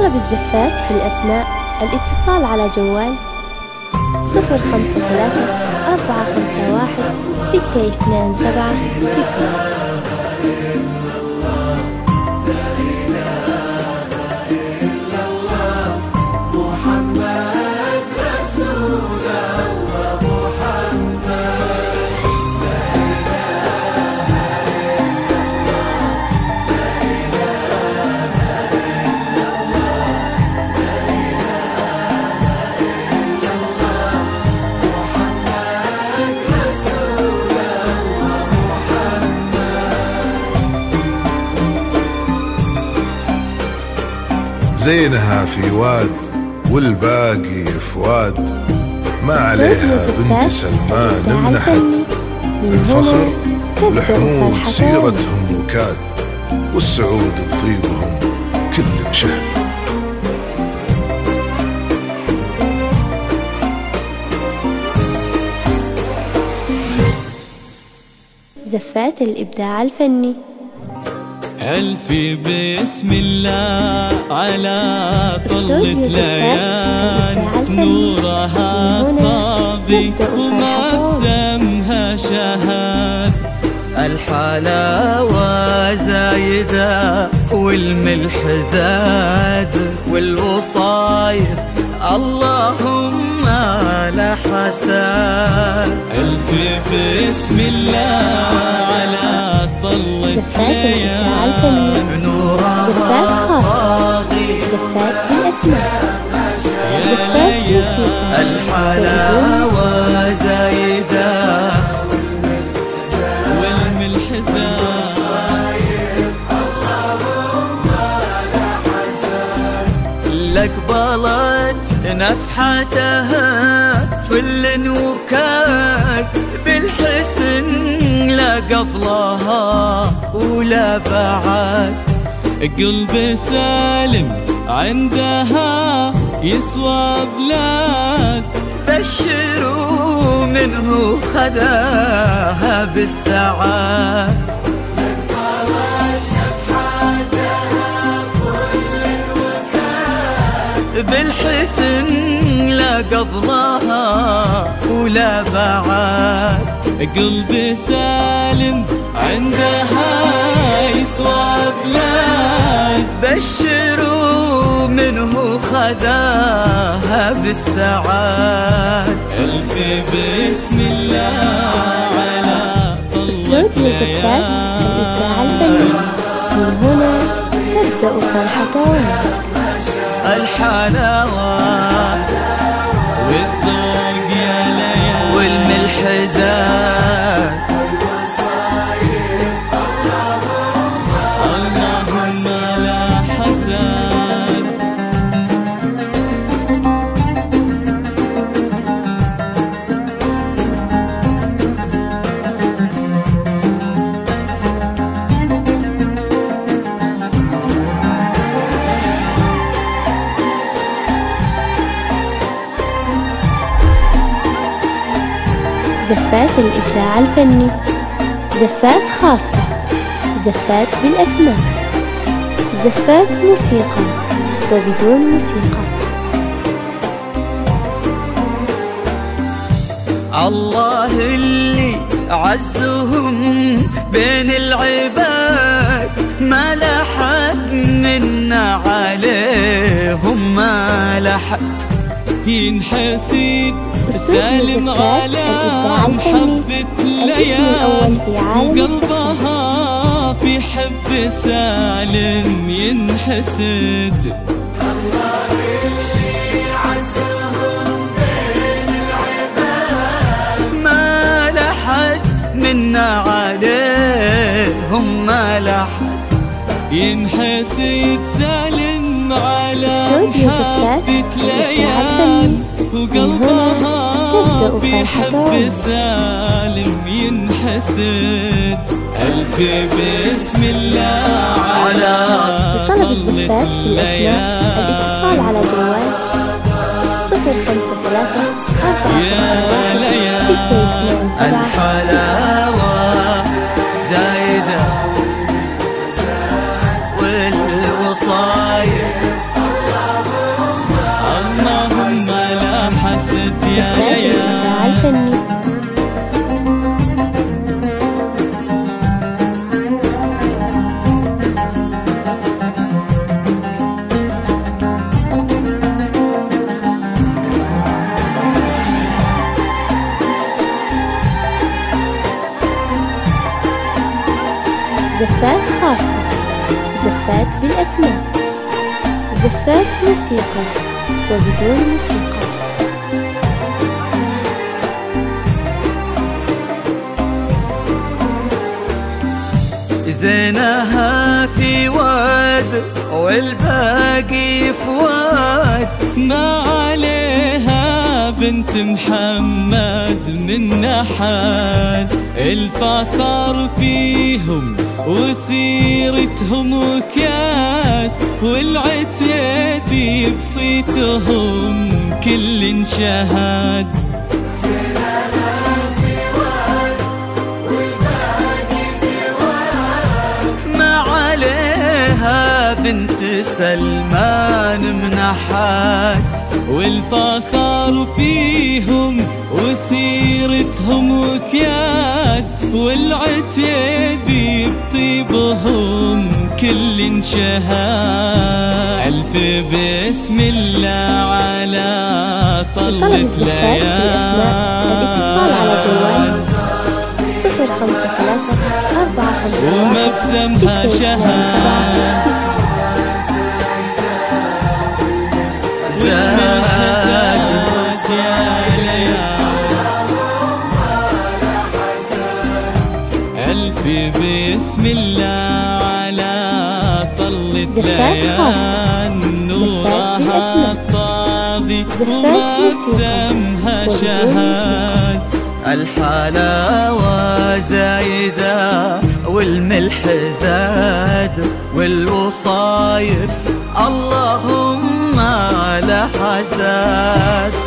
لطلب الزفات بالأسماء الاتصال على جوال 053-451-627-9. زينها في واد والباقي فؤاد، ما عليها بنت سلمان منحت. الفخر لحمود سيرتهم وكاد، والسعود بطيبهم كل مشهد. زفات الإبداع الفني. ألفي بسم الله على طلة ليان، نورها طابي وما بسمها شهاد. الحلاوة زايدة والملح زاد، والوصايف اللهم لا حساد. ألفي بسم الله على طلة ليان، نورها زفات خاصة، زفات بالأسماء، زفات موسيقى. الحلاوة زايدة والملح زاد، لقبلت نفحتها فل وكاد، بالحسن لا قبلها ولا بعد. قلبي سالم عندها يسوى بلاد، بشروا منه خذاها بالسعاد. بالحسن لا قبلها ولا بعد. قلبي سالم عندها يسوى بلاد، بشروا منه خذاها بالسعاد. ألفي بسم الله على استوديو زفات الإبداع الفني، من هنا تبدأ فرحتنا. الحلاوة والذوق يا ليال، والملح زاد، اللهم لا حساد. زفات الإبداع الفني، زفات خاصة، زفات بالأسماء، زفات موسيقى وبدون موسيقى. الله اللي عزهم بين العباد، ما لحد منا عليهم ما لحد. ينحسد سالم على محبة ليال، وقلبها في حب سالم ينحسد. الله اللي عزهم بين العباد، ما لحد منا عليهم ما لحد. ينحسد سالم على محبة ليال، وقلبها في حب سالم ينحسد. ألفي بسم الله على لطلب الزفات بالأسماء الاتصال على جوال 053-451-627-9. الحلاوة زايدة والوصايف زفات خاصة، زفات بالأسماء، زفات موسيقى وبدون موسيقى. زينها في واد والباقي فواد، ما عليها بنت محمد من نحاد، الفخر فيهم وسيرتهم وكياد، والعتيبي بصيتهم كل شهاد. بنت سلمان منحات، والفخر فيهم وسيرتهم وكياد، والعتيبي بطيبهم كل شهاد. ألف بسم الله على طلة ليال. الاتصال على جوال 053 451 ومبسمها شهاد، ألف بسم الله على طلة ليال، نورها الطاغي ومبسمها شهاد. الحلاوة زايدة والملح زاد، والوصايف اللهم لا حساد.